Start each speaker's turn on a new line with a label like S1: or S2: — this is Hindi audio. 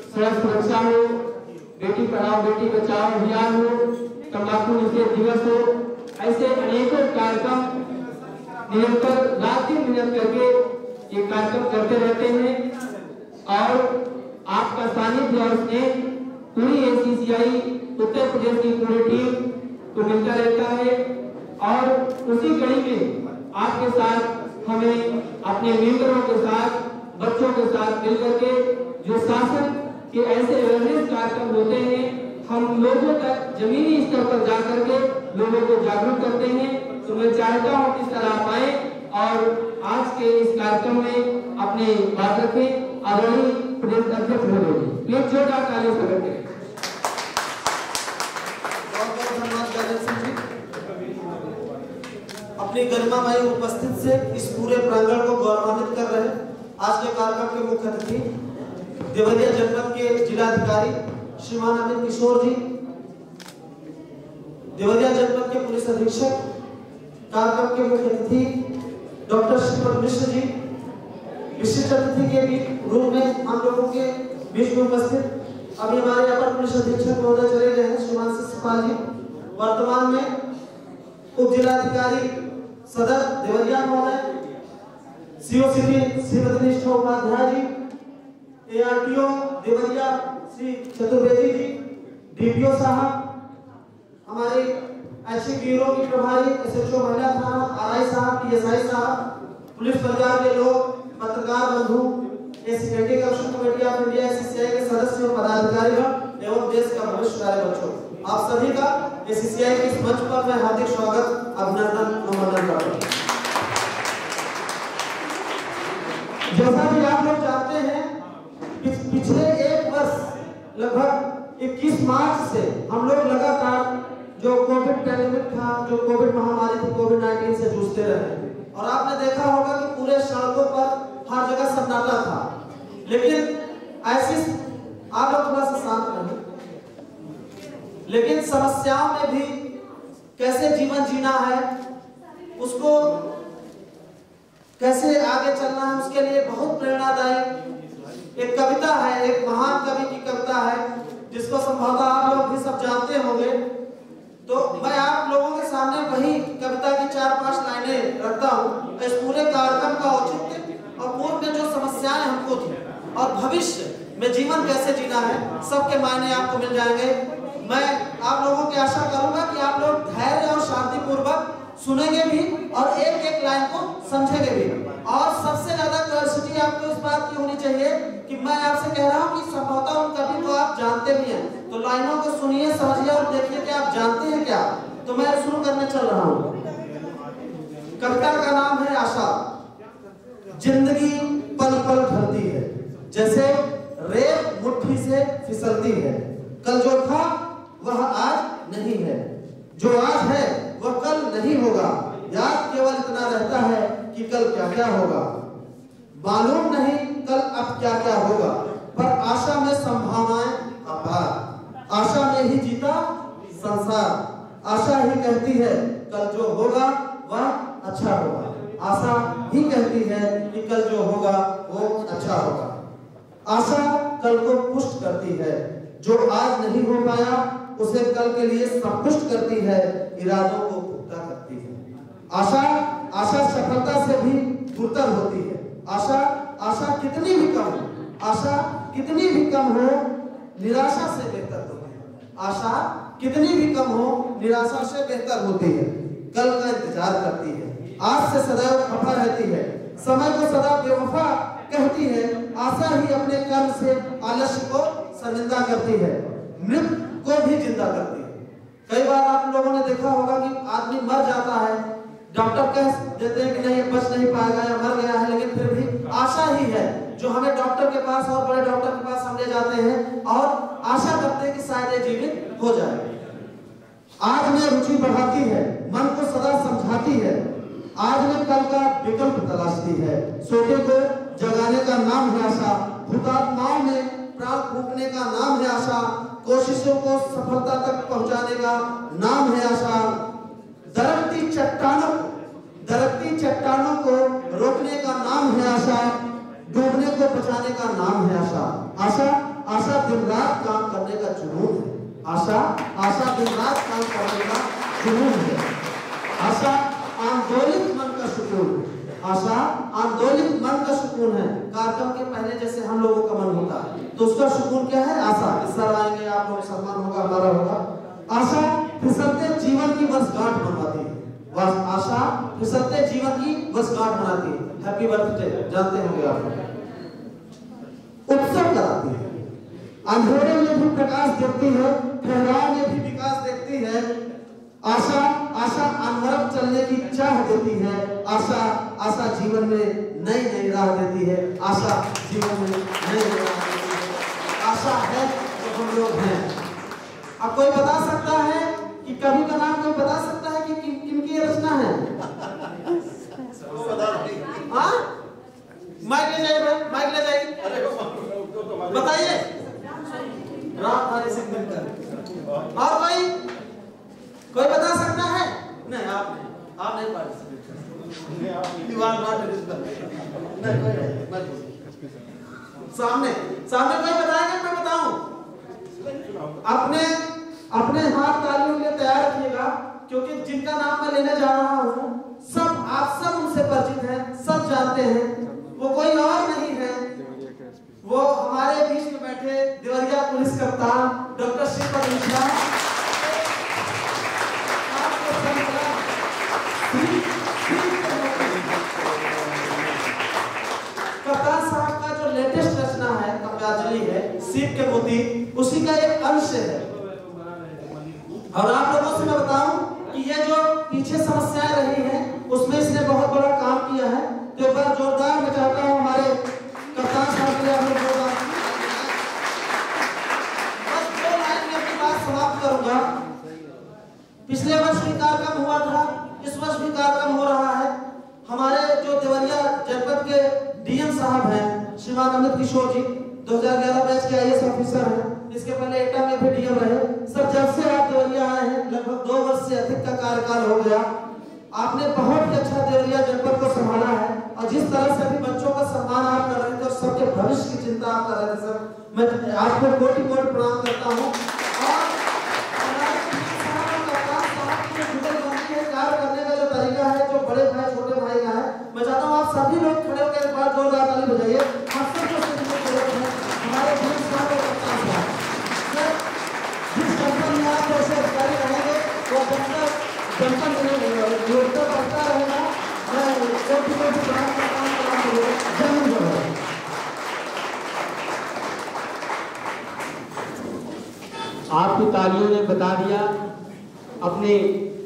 S1: सड़क सुरक्षा हो, बेटी पढ़ाओ बेटी बचाओ अभियान हो, तंबाकू निषेध दिवस हो, ऐसे अनेकों कार्यक्रम निरंतर रात दिन मेहनत करके ये कार्यक्रम करते रहते हैं और आपका सानिध्य और स्नेह पूरी ACCI उत्तर प्रदेश की पूरी टीम को मिलता रहता है और उसी कड़ी में आपके साथ हमें अपने मेंबरों के साथ बच्चों के साथ मिलकर के जो शासन के ऐसे अवेयरनेस कार्यक्रम होते हैं हम लोगों तक जमीनी स्तर पर जाकर के लोगों को जागरूक करते हैं। तो मैं चाहता हूँ किस तरह आप आए और आज के इस कार्यक्रम में अपने बात रखें। आदरणीय प्रदेश अध्यक्ष महोदय प्लीज जोरदार तालियों से स्वागत करें।
S2: अपनी गरिमामय उपस्थित से इस पूरे प्रांगण को गौरवान्वित कर रहे आज के कार्यक्रम के मुख्य अतिथि देवरिया जनपद के जिलाधिकारी श्रीमान अमित किशोर जी, देवरिया जनपद के पुलिस अधीक्षक, कार्यक्रम के मुख्य अतिथि डॉक्टर श्रीपद मिश्र जी, विशिष्ट अतिथि के भी रूप में हम लोगों के बीच में उपस्थित अभी हमारे अपर पुलिस अधीक्षक महोदय चले गए हैं श्रीमान शिषपाल जी, वर्तमान में उप जिलाधिकारी सदर देवरिया महोदय, COCP श्रीमती निष्ठा उपाध्याय जी, ARTO देवरिया श्री चतुर्वेदी जी, DPO साहब, हमारे ऐसे ब्यूरो की प्रभारी SHO महिला थाना RI साहब, PSI साहब, पुलिस परिवार के लोग, पत्रकार बंधु, एसिडेंटिक action committee of India ACCI के सदस्य और पदाधिकारीगण एवं देश का भविष्य प्यारे बच्चों, आप सभी का ACCI के इस मंच पर मैं हार्दिक स्वागत अभिनंदन नमन करता हूं। जैसा कि आप लोग जानते हैं पिछले एक वर्ष लगभग 21 मार्च से हम लोग लगातार जो कोविड पैंडेमिक था, जो कोविड महामारी थी, कोविड-19 से जूझते रहे और आपने देखा होगा कि पूरे सड़कों पर हर जगह सन्नाटा था। लेकिन ऐसी आप लोग थोड़ा सा शांत रहिए, लेकिन समस्याओं में भी कैसे जीवन जीना है, उसको कैसे आगे चलना है, उसके लिए बहुत प्रेरणादायी एक कविता है, एक महान कवि की कविता है जिसको संभवतः आप लोग भी सब जानते होंगे। तो मैं आप लोगों के सामने वही कविता की 4-5 लाइनें रखता हूँ। इस पूरे कार्यक्रम का औचित्य और पूर्व में जो समस्याएं हमको थी और भविष्य में जीवन कैसे जीना है, सबके मायने आपको मिल जाएंगे। मैं आप लोगों की आशा करूंगा कि आप लोग धैर्य और शांतिपूर्वक सुनेंगे भी और एक एक लाइन को समझेंगे भी। और सबसे ज्यादा क्यूरियोसिटी आपको इस बात की होनी चाहिए कि मैं आपसे कह रहा हूं कि संभवतः उन कवि को आप जानते भी हैं, तो लाइनों को सुनिए, समझिए और देखिए कि आप जानते हैं क्या। तो मैं शुरू करने चल रहा हूं। कविता का नाम है आशा। जिंदगी पल पल ढलती है, जैसे रेत मुट्ठी से फिसलती है। कल जो था वह आज नहीं है, जो आज है वह कल नहीं होगा। याद केवल इतना रहता है कि कल क्या क्या होगा। मालूम नहीं कल अब क्या क्या होगा, पर आशा में संभावनाएं अपार। आशा में ही जीता संसार। आशा ही कहती है कल जो होगा वह अच्छा होगा। आशा ही कहती है कि कल जो होगा वो अच्छा होगा। आशा कल को पुष्ट करती है, जो आज नहीं हो पाया उसे कल के लिए संपुष्ट करती है, इरादों को पुख्ता करती है। आशा सफलता से भी दूरतर होती है। आशा कितनी भी कम हो, आशा कितनी भी कम हो, निराशा से बेहतर होती है। आशा कितनी भी कम हो, निराशा से बेहतर होती है। कल का इंतजार करती है, आज से सदैव खफा रहती है। समय को सदा बेवफा कहती है। आशा ही अपने कर्म से आलस्य को शर्मिंदा करती है, मृत को भी जिंदा करती है। कई बार आप लोगों ने देखा होगा कि आदमी मर जाता है, डॉक्टर कह देते हैं कि नहीं बच नहीं पाएगा या मर गया है, लेकिन फिर भी आशा ही है जो हमें डॉक्टर के पास और बड़े डॉक्टर के पास हम ले जाते हैं और आशा करते हैं कि शायद ये जीवित हो जाए। आज में रुचि बढ़ाती है, मन को सदा समझाती है। आज में कल का विकल्प तलाशती है। सोते को जगाने का नाम है आशा। हुतात्माओं में प्राण फूंकने का नाम है आशा। कोशिशों को सफलता तक पहुंचाने का नाम है आशा। दरकती चट्टानों को रोकने का नाम है आशा। डूबने को बचाने का नाम है आशा। आशा दिन रात काम करने का जुनून है। आशा दिन रात काम करने का जुनून है। आशा आंदोलित मन का सुकून है। आशा आंदोलित मन का सुकून है। कार्यक्रम के पहले जैसे हम लोगों का मन होता है तो उसका सुकून क्या है? आशा। इस सर आएंगे, आप लोग सम्मान होगा, हमारा होगा। आशा फिसलते जीवन की वर्षगांठ मनवाती है। आशा फिसलते जीवन की वर्षगांठ मनाती है। हैप्पी बर्थडे जानते होंगे आप। उत्सव कराती है। अंधेरे में भी प्रकाश देखती है, ठहराव में भी विकास देखती है। आशा अनवरत चलने की चाह देती है। आशा जीवन में नई राह देती है। आशा जीवन में नई राह देती है। आशा है तो हम लोग हैं। अब कोई बता सकता है कि कवि का नाम कोई बता सकता है कि किनकी रचना है? हाँ, माइक ले जाइए भाई, माइक ले जाइए, बताइए। राम हरि सिंह दिनकर। और कोई बता सकता है? नहीं, आप नहीं पार्टिसिपेट कर। दीवार नॉट सामने कोई बताएगा? मैं बताऊं? अपने हाथ तालियों के तैयार रखिएगा, क्योंकि जिनका नाम मैं लेने जा रहा हूं आप सब उनसे परिचित हैं, सब जानते हैं। वो कोई और नहीं है, वो हमारे बीच में बैठे देवरिया पुलिस कप्तान डॉक्टर श्रीपद मिश्रा। कप्तान साहब का जो लेटेस्ट रचना है काव्यांजलि है, सीप के मोती, उसी का एक अंश है। और आप लोगों से मैं बताऊं कि ये जो पीछे समस्याएं रही हैं उसमें इसने बहुत बड़ा काम किया है। तो एक बार जोरदार मैं चाहता हूं हमारे कप्तान साहब के लिए हम लोग बस 2 लाइन में अपनी बात समाप्त करूंगा। पिछले वर्ष भी कार्यक्रम हुआ था, इस वर्ष भी कार्यक्रम हो रहा है। हमारे जो देवरिया जनपद के डीएम साहब हैं श्रीमान अमित किशोर जी, 2011 बैच के आईएएस ऑफिसर हैं। इसके पहले एटा में भी डीएम रहे। सर, जब से आप देवरिया आए हैं लगभग 2 वर्ष से अधिक का कार्यकाल हो गया। आपने बहुत ही अच्छा देवरिया जनपद को संभाला है और जिस तरह से अभी बच्चों का सम्मान आप कर रहे थे और सबके भविष्य की चिंता आप कर रहे थे सर, मैं आपको कोटि-कोटि प्रणाम करता हूँ। और कार्य करने का जो तरीका है, जो बड़े भाई छोटे भाई का है, मैं चाहता हूँ आप सभी लोग खड़े होकर एक बार जोरदार ताली बजाइए। हम सबको हमारे जिस जनपद में आप जैसे अधिकारी रहेंगे वो जनपद योजना बढ़ता रहेगा।
S1: आपकी तालियों ने बता दिया अपने